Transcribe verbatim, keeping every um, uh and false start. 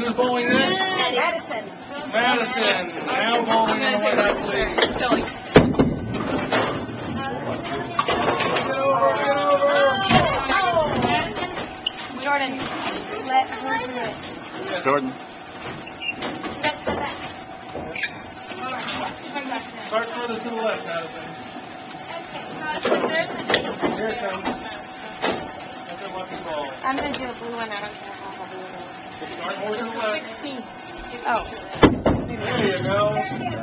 who's bowling next? Madison. Madison. Now bowling on the whiteout, please. Get over, get over. Jordan, let her do it. Jordan. Start further to the left, Madison. Here it comes. That's a lucky ball. I'm going to do a blue one. I don't care how heavy it is. Start more to the left. Oh. There you go.